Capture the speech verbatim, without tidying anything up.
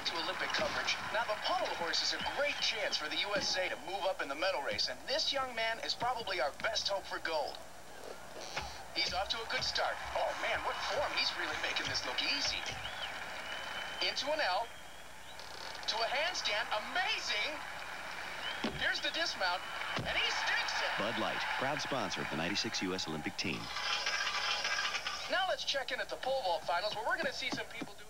to Olympic coverage. Now, the pommel horse is a great chance for the U S A to move up in the medal race, and this young man is probably our best hope for gold. He's off to a good start. Oh, man, what form. He's really making this look easy. Into an L. To a handstand. Amazing. Here's the dismount, and he sticks it. Bud Light, proud sponsor of the ninety-six U S Olympic team. Now let's check in at the pole vault finals, where we're going to see some people do